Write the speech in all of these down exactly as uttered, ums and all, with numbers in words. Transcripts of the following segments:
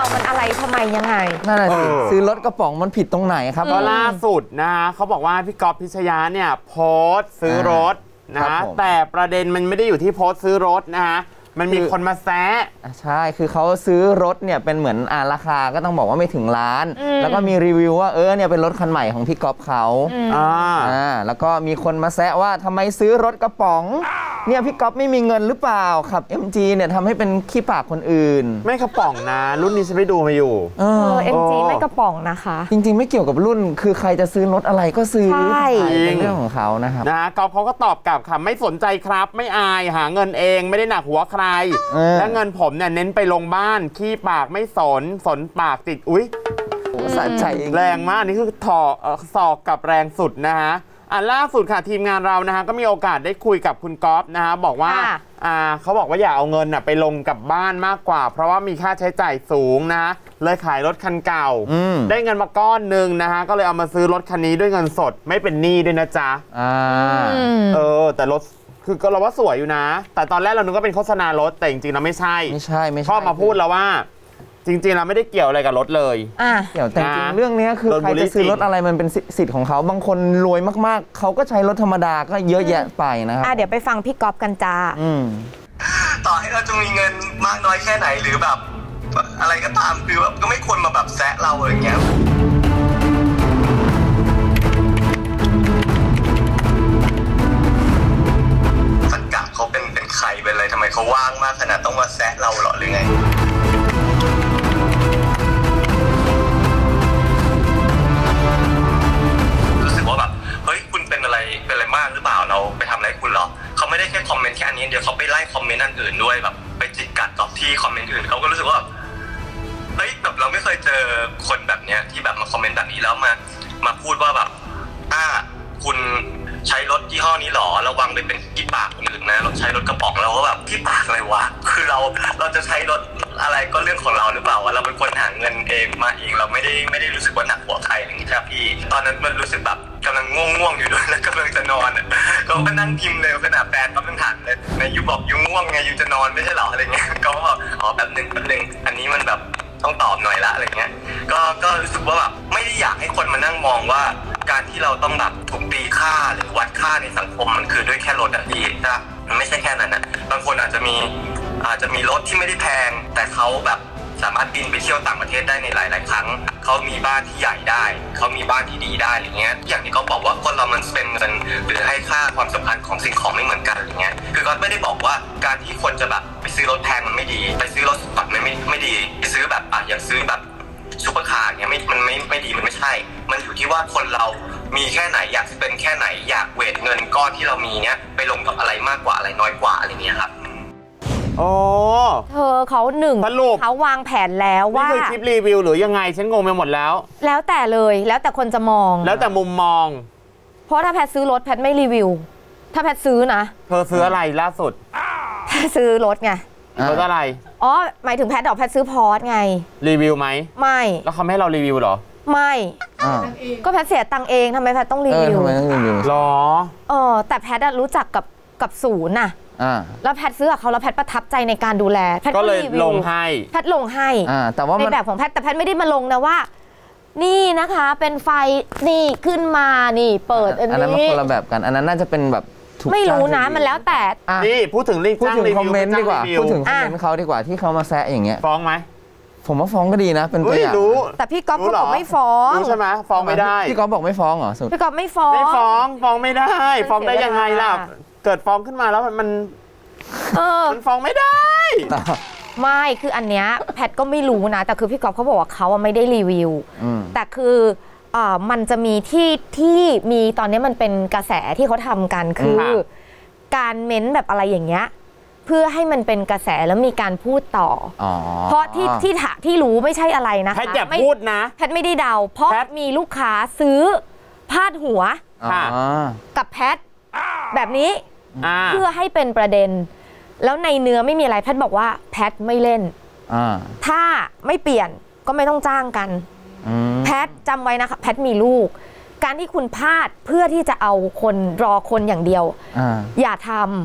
มันอะไรทำไมยังไงนั่นแหละสิซื้อรถกระป๋องมันผิดตรงไหนครับก็ล่าสุดนะฮะเขาบอกว่าพี่ก๊อฟพิชยาเนี่ยโพสต์ซื้อรถนะฮะแต่ประเด็นมันไม่ได้อยู่ที่โพสต์ซื้อรถนะฮะมันมีคนมาแซะใช่คือเขาซื้อรถเนี่ยเป็นเหมือนอ่าราคาก็ต้องบอกว่าไม่ถึงล้านแล้วก็มีรีวิวว่าเออเนี่ยเป็นรถคันใหม่ของพี่ก๊อฟเขาอ่าอ่าแล้วก็มีคนมาแซะว่าทำไมซื้อรถกระป๋องเนี่ยพี่ก๊อฟไม่มีเงินหรือเปล่าขับ เอ็ม จี เนี่ยทำให้เป็นขี้ปากคนอื่นไม่กระป๋องนะรุ่นนี้ฉันไปดูมาอยู่เออ เอ็ม จี ไม่กระป๋องนะคะจริงๆไม่เกี่ยวกับรุ่นคือใครจะซื้อรถอะไรก็ซื้อเป็นเรื่องของเขานะครับนะก๊อฟเขาก็ตอบกลับค่ะไม่สนใจครับไม่อายหาเงินเองไม่ได้หนักหัวใครและเงินผมเนี่ยเน้นไปลงบ้านขี้ปากไม่สนสนปากติดอุ้ยสะใจแรงมากนี่คือถอศอกกับแรงสุดนะฮะอ่ะล่าสุดค่ะทีมงานเรานะฮะก็มีโอกาสได้คุยกับคุณก๊อฟนะฮะบอกว่าอ่าเขาบอกว่าอย่าเอาเงินน่ะไปลงกับบ้านมากกว่าเพราะว่ามีค่าใช้จ่ายสูงนะเลยขายรถคันเก่าได้เงินมาก้อนหนึ่งนะฮะก็เลยเอามาซื้อรถคันนี้ด้วยเงินสดไม่เป็นหนี้ด้วยนะจ๊ะอ่าเออแต่รถคือก็เราว่าสวยอยู่นะแต่ตอนแรกเรานึกว่าเป็นโฆษณารถแต่จริงๆเราไม่ใช่ไม่ใช่ไม่ใช่ชอบมาพูดแล้วว่าจริงๆเราไม่ได้เกี่ยวอะไรกับรถเลยอ่ะเกี่ยวแต่จริงเรื่องนี้คือใครจะซื้อรถอะไรมันเป็นสิทธิ์ของเขาบางคนรวยมากๆเขาก็ใช้รถธรรมดาก็เยอะแยะไปนะครับอ่ะเดี๋ยวไปฟังพี่ก๊อฟกันจ้าต่อให้เราจะมีเงินมากน้อยแค่ไหนหรือแบบอะไรก็ตามคือแบบก็ไม่ควรมาแบบแซะเราอะไรเงี้ยสังกัดเขาเป็นเป็นใครเป็นอะไรทำไมเขาว่างมากขนาดต้องมาแซะเราหรอหรือไงรู้สึกว่าแบบเฮ้ยคุณเป็นอะไรเป็นอะไรมากหรือเปล่าเราไปทำอะไรคุณหรอเขาไม่ได้แค่คอมเมนต์แค่อันนี้เดียวเขาไปไล่คอมเมนต์อันอื่นด้วยแบบไปจิกกัดตอบที่คอมเมนต์อื่นเขาก็รู้สึกว่าเฮ้ยแบบเราไม่เคยเจอคนแบบเนี้ยที่แบบมาคอมเมนต์แบบนี้แล้วมามาพูดว่าแบบอ่าคุณใช้รถยี่ห้อนี้หรอระวังไปเป็นขี้ปากคนอื่นนะเราใช้รถกระป๋องเราก็แบบขี้ปากอะไรวะคือเราเราจะใช้รถอะไรก็เรื่องของเราหรือเปล่าวะเราเป็นคนหาเงินเองมาเองเราไม่ได้ไม่ได้รู้สึกว่าหนักหัวใครอย่างนี้ใช่พี่ตอนนั้นมันรู้สึกแบบกำลังง่วงๆอยู่ด้วยแล้วกำลังจะนอนก็มานั่งพิมพ์เลยขนาดแฟนก็เป็นถามเลยในยูบอกยูง่วงไงยูจะนอนไม่ใช่หรออะไรเงี้ยก็อ๋อแบบนึงแบบนึงอันนี้มันแบบต้องตอบหน่อยละอะไรเงี้ยก็ก็รู้สึกว่าแบบไม่ได้อยากให้คนมานั่งมองว่าการที่เราต้องแบบถูกตีค่าหรือวัดค่าในสังคมมันคือด้วยแค่รถอะพี่นะมันไม่ใช่แค่นั้นนะบางคนอาจจะมีอาจจะมีรถที่ไม่ได้แพงแต่เขาแบบสามารถบินไปเที่ยวต่างประเทศได้ในหลายๆครั้งเขามีบ้านที่ใหญ่ได้เขามีบ้านที่ดีได้อย่างเงี้ยอย่างที่เขาบอกว่าคนเรามันเป็นเงินหรือให้ค่าความสำคัญของสิ่งของไม่เหมือนกันอย่างเงี้ยคือก็ไม่ได้บอกว่าการที่คนจะแบบไปซื้อรถแพงมันไม่ดีไปซื้อรถสปอร์ตมันไม่ไม่ดีไปซื้อแบบอ่ะอย่างซื้อแบบซุปเปอร์คาร์เงี้ยไม่มันไม่ไม่ดีมันไม่ใช่มันอยู่ที่ว่าคนเรามีแค่ไหนอยากเป็นแค่ไหนอยากเวทเงินก้อนที่เรามีเนี้ยไปลงกับอะไรมากกว่าอะไรน้อยกว่าอะไรเงี้ยครับโอ้เธอเขาหนึ่งเขาวางแผนแล้วว่านี่คือคลิปรีวิวหรือยังไงฉันงงไปหมดแล้วแล้วแต่เลยแล้วแต่คนจะมองแล้วแต่มุมมองเพราะถ้าแพทซื้อรถแพทไม่รีวิวถ้าแพทซื้อนะเธอซื้ออะไรล่าสุดแพทซื้อรถไงรถอะไรอ๋อหมายถึงแพทดอกแพทซื้อพอร์ตไงรีวิวไหมไม่แล้วเขาไม่ให้เรารีวิวหรอไม่ก็แพทเสียตังค์เองทำไมแพทต้องรีวิวทำไมต้องรีวิวหรอเออแต่แพทรู้จักกับกับศูนย์น่ะแล้วแพทซื้อกับเขาแล้วแพทประทับใจในการดูแลแพทก็เลยลงให้แพทลงให้แต่ว่าในแบบของแพทแต่แพทไม่ได้มาลงนะว่านี่นะคะเป็นไฟนี่ขึ้นมานี่เปิดอันนี้อันนั้นมันคนละแบบกันอันนั้นน่าจะเป็นแบบไม่รู้นะมันแล้วแต่นี่พูดถึงลิงก์พูดถึงคอมเมนต์ดีกว่าพูดถึงคอมเมนต์เขาดีกว่าที่เขามาแซะอย่างเงี้ยฟ้องไหมผมว่าฟ้องก็ดีนะเป็นตัวอย่างแต่พี่ก๊อฟเขาบอกไม่ฟ้องรู้ใช่ไหมฟ้องไม่ได้พี่ก๊อฟบอกไม่ฟ้องเหรอพี่ก๊อฟไม่ฟ้องไม่ฟ้องฟ้องไม่ได้ฟ้องได้ยังไงล่ะเกิดฟ้องขึ้นมาแล้วมันมันฟ้องไม่ได้ไม่คืออันเนี้ยแพทก็ไม่รู้นะแต่คือพี่ก๊อฟเขาบอกว่าเขาไม่ได้รีวิวแต่คือมันจะมีที่ที่มีตอนนี้มันเป็นกระแสที่เขาทำกันคือการเม้นแบบอะไรอย่างเงี้ยเพื่อให้มันเป็นกระแสแล้วมีการพูดต่อเพราะที่ที่ที่รู้ไม่ใช่อะไรนะคะแพทอย่าพูดนะแพทไม่ได้เดาเพราะมีลูกค้าซื้อพาดหัวกับแพทแบบนี้เพื่อให้เป็นประเด็นแล้วในเนื้อไม่มีอะไรแพทบอกว่าแพทไม่เล่นถ้าไม่เปลี่ยนก็ไม่ต้องจ้างกันแพทจำไว้นะคะแพทมีลูกการที่คุณพลาดเพื่อที่จะเอาคนรอคนอย่างเดียวอย่าทำคื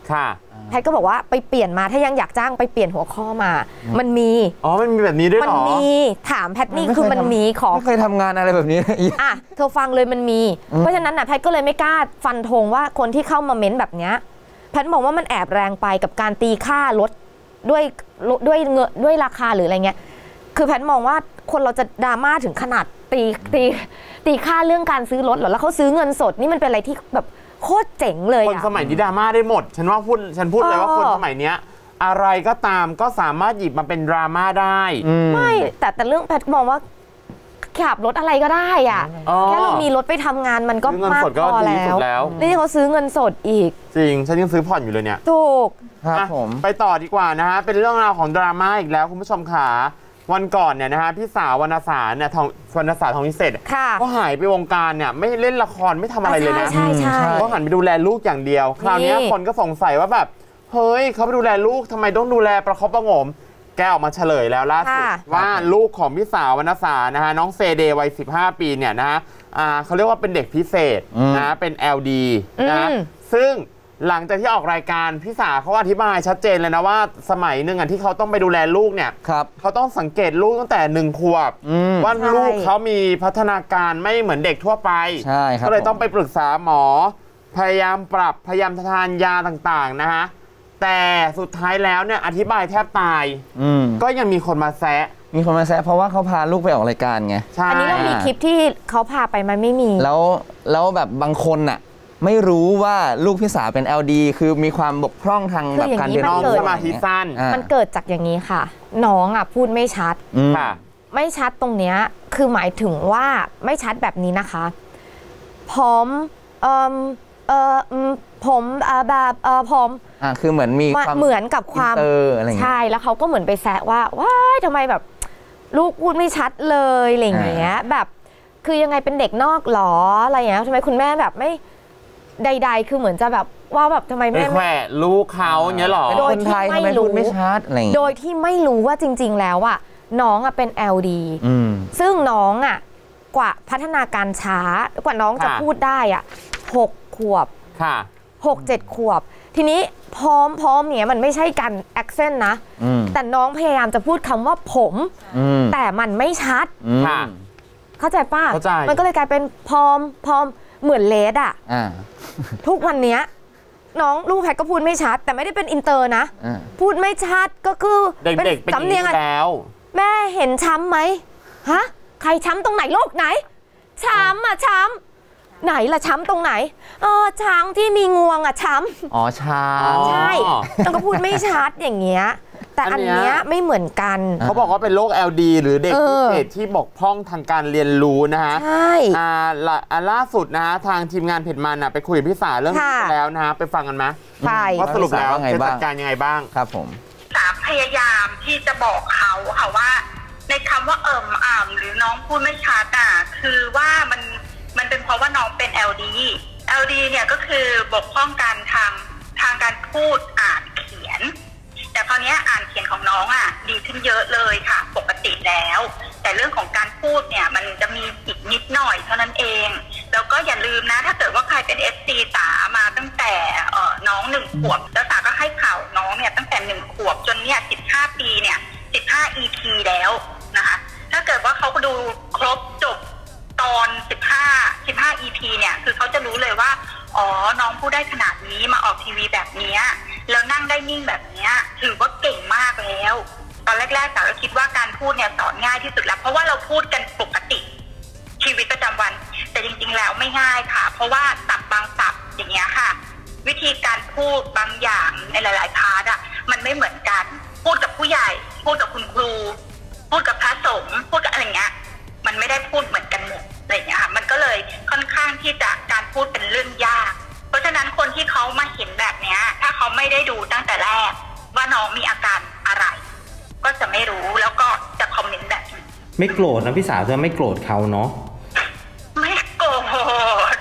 ค่ะแพทย์ก็บอกว่าไปเปลี่ยนมาถ้ายังอยากจ้างไปเปลี่ยนหัวข้อมามันมีอ๋อมันมีแบบนี้ด้วยเหรอมันมีถามแพทย์นี่คือมันมีของไม่เคยทำงานอะไรแบบนี้อ่ะเธอฟังเลยมันมีเพราะฉะนั้นน่ะแพทย์ก็เลยไม่กล้าฟันธงว่าคนที่เข้ามาเม้นแบบเนี้ยแพทย์มองว่ามันแอบแรงไปกับการตีค่ารถด้วยด้วยเงินด้วยราคาหรืออะไรเงี้ยคือแพทย์มองว่าคนเราจะดราม่าถึงขนาดตีตีตีค่าเรื่องการซื้อรถเหรอแล้วเขาซื้อเงินสดนี่มันเป็นอะไรที่แบบโคตรเจ๋งเลยคนสมัยนี้ดราม่าได้หมดฉันว่าพูดฉันพูดเลยว่าคนสมัยเนี้ยอะไรก็ตามก็สามารถหยิบมาเป็นดราม่าได้ไม่แต่แต่เรื่องแพทย์มองว่าขับรถอะไรก็ได้อ่ะแค่เรามีรถไปทำงานมันก็มากพอแล้วนี่เขาซื้อเงินสดอีกจริงฉันยังซื้อผ่อนอยู่เลยเนี่ยถูกครับผมไปต่อดีกว่านะฮะเป็นเรื่องราวของดราม่าอีกแล้วคุณผู้ชมขาวันก่อนเนี่ยนะฮะพี่สาววรรณสารเนี่ยทองวรรณสารทองนิเศษก็หายไปวงการเนี่ยไม่เล่นละครไม่ทำอะไรเลยนะก็หันไปดูแลลูกอย่างเดียวคราวนี้คนก็สงสัยว่าแบบเฮ้ยเขาไปดูแลลูกทำไมต้องดูแลประคบประงมแกออกมาเฉลยแล้วล่าสุดว่าลูกของพี่สาววรรณสารนะฮะน้องเฟเดย์วัยสิบห้าปีเนี่ยนะฮะเขาเรียกว่าเป็นเด็กพิเศษนะเป็น แอล ดี นะซึ่งหลังจากที่ออกรายการพี่สาเขาอธิบายชัดเจนเลยนะว่าสมัยหนึ่งอ่ะที่เขาต้องไปดูแลลูกเนี่ยเขาต้องสังเกตลูกตั้งแต่หนึ่งขวบว่าลูกเขามีพัฒนาการไม่เหมือนเด็กทั่วไปก็เลยต้องไปปรึกษาหมอพยายามปรับพยายามทานยาต่างๆนะฮะแต่สุดท้ายแล้วเนี่ยอธิบายแทบตายก็ยังมีคนมาแซะมีคนมาแซะเพราะว่าเขาพาลูกไปออกรายการไงอันนี้เรามีคลิปที่เขาพาไปมันไม่มีแล้วแล้วแบบบางคนน่ะไม่รู้ว่าลูกพี่สาวเป็น แอล ดี คือมีความบกพร่องทางแบบการเรียนรู้สมาธิสั้นมันเกิดจากอย่างนี้ค่ะน้องอ่ะพูดไม่ชัดไม่ชัดตรงเนี้ยคือหมายถึงว่าไม่ชัดแบบนี้นะคะผมเอ่อเอ่อผมแบบเอ่อผมอ่าคือเหมือนมีความเหมือนกับความใช่แล้วเขาก็เหมือนไปแซะว่าว้ายทำไมแบบลูกพูดไม่ชัดเลยอะไรอย่างเงี้ยแบบคือยังไงเป็นเด็กนอกหรออะไรอย่างเงี้ยทำไมคุณแม่แบบไม่ใดๆคือเหมือนจะแบบว่าแบบทำไมแม่แม่ลูกเขาเงี้ยหรอโดยที่ไม่รู้ไม่ชัดอะไรโดยที่ไม่รู้ว่าจริงๆแล้วอ่ะน้องอ่ะเป็น แอล ดี ซึ่งน้องอ่ะกว่าพัฒนาการช้ากว่าน้องจะพูดได้อ่ะหกขวบหกเจ็ดขวบทีนี้พร้อมพร้อมเนี่ยมันไม่ใช่การแอคเซนต์นะแต่น้องพยายามจะพูดคำว่าผมแต่มันไม่ชัดเข้าใจป่ะมันก็เลยกลายเป็นพร้อมพร้อมเหมือนเลสอ่ะทุกวันนี้น้องลูกแพทก็พูดไม่ชัดแต่ไม่ได้เป็นอินเตอร์นะพูดไม่ชัดก็คือเป็นสำเนียงแล้วแม่เห็นช้ำไหมฮะใครช้ำตรงไหนโรคไหนช้ำอ่ะช้ำไหนล่ะช้ำตรงไหนเออช้างที่มีงวงอ่ะช้ำอ๋อช้างใช่ต้องก็พูดไม่ชัดอย่างเงี้ยแต่อันเนี้ยไม่เหมือนกันเขาบอกว่าเป็นโรค แอล ดี หรือเด็กพิเศษที่บกพร่องทางการเรียนรู้นะฮะใช่อ่าล่าสุดนะฮะทางทีมงานเพจมันไปคุยกับพี่สาเรื่องนี้แล้วนะฮะไปฟังกันไหมใช่ว่าสรุปแล้วจะจัดการยังไงบ้างครับผมสาพยายามที่จะบอกเขาค่ะว่าในคำว่าเอิ่มอ่ำหรือน้องพูดไม่ชัดอ่ะคือว่ามันมันเป็นเพราะว่าน้องเป็น แอล ดี แอล ดี เนี่ยก็คือบกพร่องการทางทางการพูดอ่านเขียนแต่คราวนี้อ่านเขียนของน้องอ่ะดีขึ้นเยอะเลยค่ะปกติแล้วแต่เรื่องของการพูดเนี่ยมันจะมีอีกนิดหน่อยเท่านั้นเองแล้วก็อย่าลืมนะถ้าเกิดว่าใครเป็น เอฟ ซี สามาตั้งแต่เอ่อน้องหนึ่งขวบแล้วสาก็ให้ข่าวน้องเนี่ยตั้งแต่หนึ่งขวบจนเนี่ยสิบห้าปีเนี่ยสิบห้า อี พี แล้วนะคะถ้าเกิดว่าเขาดูครบจบตอนสิบห้า สิบห้า อี พี เนี่ยคือเขาจะรู้เลยว่าอ๋อน้องพูดได้ขนาดนี้มาออกทีวีแบบนี้แล้วนั่งได้นิ่งแบบนี้ถือว่าเก่งมากแล้วตอนแรกๆสาวก็คิดว่าการพูดเนี่ยสอนง่ายที่สุดแล้วเพราะว่าเราพูดกันปกติชีวิตประจำวันแต่จริงๆแล้วไม่ง่ายค่ะเพราะว่าศัพท์บางศัพท์อย่างเงี้ยค่ะวิธีการพูดบางอย่างในหลายๆพาร์ทอ่ะมันไม่เหมือนกันพูดกับผู้ใหญ่พูดกับคุณครูพูดกับพระสงฆ์พูดกับอะไรเงี้ยมันไม่ได้พูดเหมือนกันหมดอะไรอย่างเงี้ยค่ะมันก็เลยค่อนข้างที่จะการพูดเป็นเรื่องยากเพราะฉะนั้นคนที่เขามาเห็นแบบเนี้ยถ้าเขาไม่ได้ดูตั้งแต่แรกว่าน้องมีอาการอะไรก็จะไม่รู้แล้วก็จะคอมเมนต์แบบนี้ไม่โกรธนะพี่สาวจะไม่โกรธเขาเนาะไม่โกรธ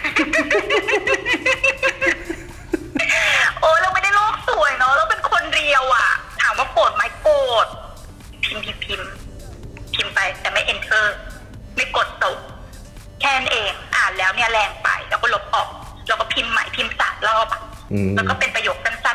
โอ้เราไม่ได้โลกสวยเนาะเราเป็นคนเรียวอ่ะถามว่าโกรธไหมโกรธพิมพ์พิมพ์พิมพ์พิมพ์ไปแต่ไม่ enter ไม่กดส่งแค่นั้นเองอ่านแล้วเนี่ยแรงไปแล้วก็ลบออกแล้วก็พิมพ์ใหม่พิมพ์สามรอบแล้วก็เป็นประโยคสั้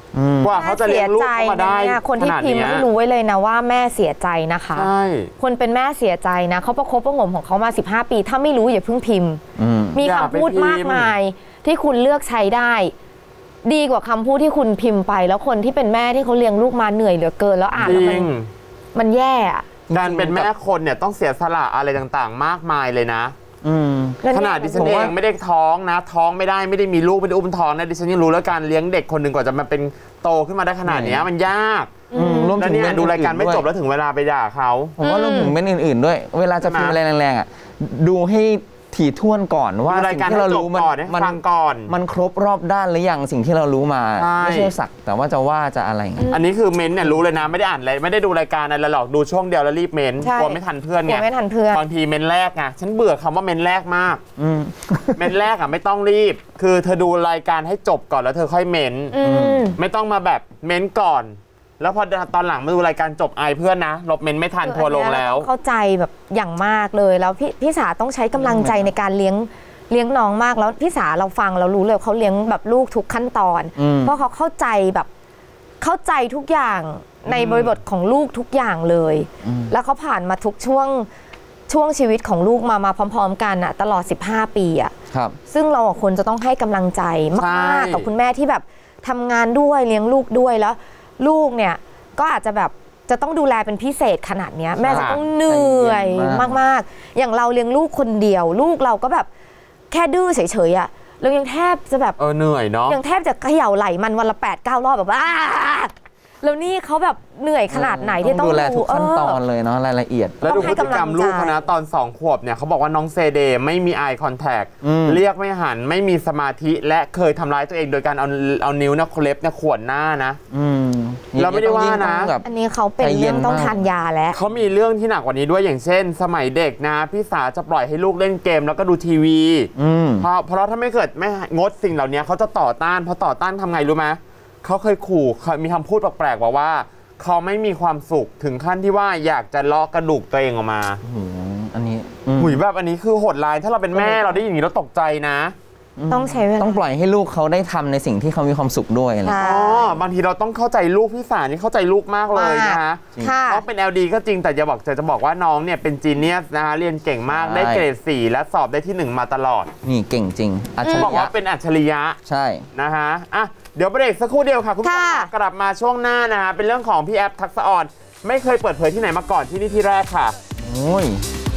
กว่าเขาจะเลี้ยงลูกเข้ามาได้คนที่พิมพ์ให้รู้ไว้เลยนะว่าแม่เสียใจนะคะใช่คนเป็นแม่เสียใจนะเขาประคบประหงมของเขามาสิบห้าปีถ้าไม่รู้อย่าเพิ่งพิมพ์มีคำพูดมากมายที่คุณเลือกใช้ได้ดีกว่าคำพูดที่คุณพิมพ์ไปแล้วคนที่เป็นแม่ที่เขาเลี้ยงลูกมาเหนื่อยเหลือเกินแล้วอ่านแล้วมันมันแย่การเป็นแม่คนเนี่ยต้องเสียสละอะไรต่างๆมากมายเลยนะขนาดดิฉันเองไม่ได้ท้องนะท้องไม่ได้ไม่ได้มีลูกไม่ได้อุ้มท้องนะดิฉันยังรู้แล้วการเลี้ยงเด็กคนหนึ่งกว่าจะมาเป็นโตขึ้นมาได้ขนาดนี้มันยากรวมถึงเนี่ยดูรายการไม่จบแล้วถึงเวลาไปด่าเขาผมว่ารวมถึงเป็นอื่นๆด้วยเวลาจะพิมพ์อะไรแรงๆอ่ะดูให้ถี่ถ้วนก่อนว่าสิ่งที่เรารู้มันมันก่อนมันครบรอบด้านหรือยังสิ่งที่เรารู้มาไม่ใช่สักแต่ว่าจะว่าจะอะไรอันนี้คือเม้นเนี่ยรู้เลยนะไม่ได้อ่านเลยไม่ได้ดูรายการอะไรหรอกดูช่วงเดียวแล้วรีบเม้นกลัวไม่ทันเพื่อนไงไม่ทันเพื่อนบางทีเม้นแรกไงฉันเบื่อคำว่าเม้นแรกมากเม้นแรกอ่ะไม่ต้องรีบคือเธอดูรายการให้จบก่อนแล้วเธอค่อยเม้นไม่ต้องมาแบบเม้นก่อนแล้วพอตอนหลังมาดูรายการจบอายเพื่อนนะลบเมนไม่ทันทัวลงแล้วเข้าใจแบบอย่างมากเลยแล้วพี่พี่สาต้องใช้กำลังใจในการเลี้ยงเลี้ยงน้องมากแล้วพี่สาเราฟังเรารู้เลยเขาเลี้ยงแบบลูกทุกขั้นตอนเพราะเขาเข้าใจแบบเข้าใจทุกอย่างในบริบทของลูกทุกอย่างเลยแล้วเขาผ่านมาทุกช่วงช่วงชีวิตของลูกมามาพร้อมๆกันอะตลอดสิบห้าปีอะซึ่งเราควรจะต้องให้กำลังใจมากๆกับคุณแม่ที่แบบทำงานด้วยเลี้ยงลูกด้วยแล้วลูกเนี่ยก็อาจจะแบบจะต้องดูแลเป็นพิเศษขนาดนี้แม่จะต้องเหนื่อยมากๆอย่างเราเลี้ยงลูกคนเดียวลูกเราก็แบบแค่ดื้อเฉยๆอ่ะเรายังแทบจะแบบเออเหนื่อยเนาะยังแทบจะเขย่าไหลมันวันละแปดเก้ารอบแบบว่าแล้วนี่เขาแบบเหนื่อยขนาดไหนที่ต้องดูแลทุกขั้นตอนเลยเนาะรายละเอียดแล้วดูพฤติกรรมลูกนะตอนสองขวบเนี่ยเขาบอกว่าน้องเซเดย์ไม่มี eye contact เรียกไม่หันไม่มีสมาธิและเคยทำร้ายตัวเองโดยการเอาเอานิ้วเนี่ยเล็บเนี่ยข่วนหน้านะเราไม่ได้ว่านะอันนี้เขาเป็นเรื่องต้องทานยาแล้วเขามีเรื่องที่หนักกว่านี้ด้วยอย่างเช่นสมัยเด็กนะพี่สาจะปล่อยให้ลูกเล่นเกมแล้วก็ดูทีวีเพราะเพราะถ้าไม่เกิดไม่งดสิ่งเหล่านี้เขาจะต่อต้านพอต่อต้านทำไงรู้ไหมเขาเคยขู่มีคำพูดแปลกๆว่าว่าเขาไม่มีความสุขถึงขั้นที่ว่าอยากจะเลาะกระดูกตัวเองออกมาอันนี้หุยแบบอันนี้คือโหดร้ายถ้าเราเป็นแม่เราได้ยินอย่างนี้เราตกใจนะต้องใช้เวลาต้องปล่อยให้ลูกเขาได้ทำในสิ่งที่เขามีความสุขด้วยนะอ๋อบางทีเราต้องเข้าใจลูกพี่สานี่เข้าใจลูกมากเลยนะคะน้องเป็น แอล ดี ก็จริงแต่จะบอกจะจะบอกว่าน้องเนี่ยเป็นจีเนียสนะคะเรียนเก่งมากได้เกรดสี่และสอบได้ที่หนึ่งมาตลอดนี่เก่งจริงอัจฉริยะบอกว่าเป็นอัจฉริยะใช่นะคะอ่ะเดี๋ยวเบรกสักครู่เดียวค่ะคุณผู้ชมกลับมาช่วงหน้านะคะเป็นเรื่องของพี่แอฟทักษะอ่อนไม่เคยเปิดเผยที่ไหนมาก่อนที่นี่ที่แรกค่ะโอ้ย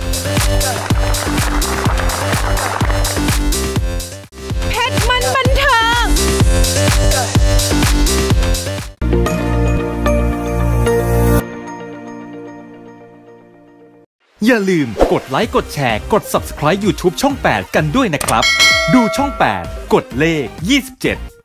เพชรมันบันเทิงอย่าลืมกดไลค์กดแชร์กด ซับสไครบ์ ยูทูบ ช่องแปดกันด้วยนะครับดูช่องแปดกดเลขยี่สิบเจ็ด